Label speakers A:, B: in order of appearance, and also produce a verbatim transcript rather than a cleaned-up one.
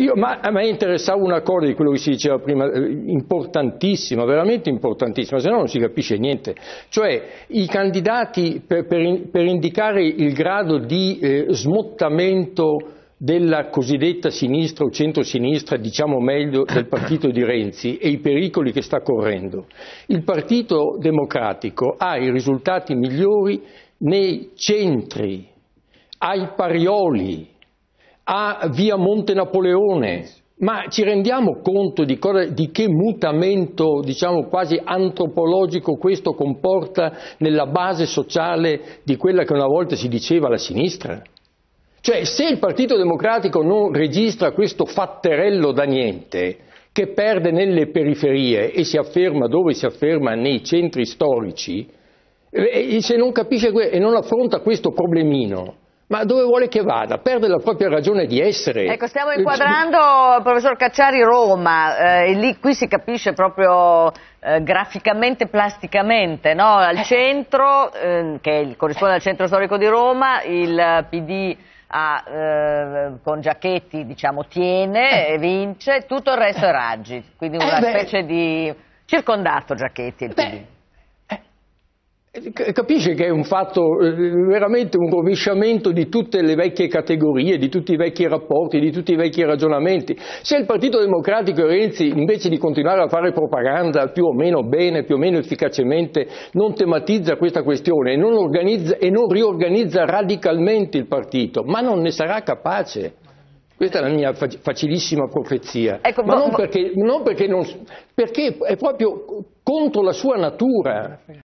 A: io, ma a me interessava una cosa di quello che si diceva prima, importantissima, veramente importantissima, se no non si capisce niente. Cioè i candidati per, per, per indicare il grado di eh, smottamento della cosiddetta sinistra o centrosinistra, diciamo meglio, del partito di Renzi e i pericoli che sta correndo. Il Partito Democratico ha i risultati migliori nei centri, ai Parioli, a via Monte Napoleone. Ma ci rendiamo conto di, cosa, di che mutamento, diciamo quasi antropologico, questo comporta nella base sociale di quella che una volta si diceva la sinistra? Cioè, se il Partito Democratico non registra questo fatterello da niente, che perde nelle periferie e si afferma dove si afferma nei centri storici, e se non capisce e non affronta questo problemino, ma dove vuole che vada? Perde la propria ragione di essere.
B: Ecco, stiamo inquadrando, professor Cacciari, Roma, eh, e lì qui si capisce proprio eh, graficamente, plasticamente, no? Al centro, eh, che corrisponde al centro storico di Roma, il P D ha, eh, con Giachetti, diciamo, tiene e vince, tutto il resto è Raggi, quindi una
A: eh beh,
B: specie di circondato Giachetti il P D.
A: Beh, capisce che è un fatto, veramente un rovesciamento di tutte le vecchie categorie, di tutti i vecchi rapporti, di tutti i vecchi ragionamenti. Se il Partito Democratico e Renzi, invece di continuare a fare propaganda più o meno bene, più o meno efficacemente, non tematizza questa questione e non, organizza, e non riorganizza radicalmente il partito, ma non ne sarà capace. Questa è la mia facilissima profezia, ecco, ma non perché, non perché, non, perché è proprio contro la sua natura.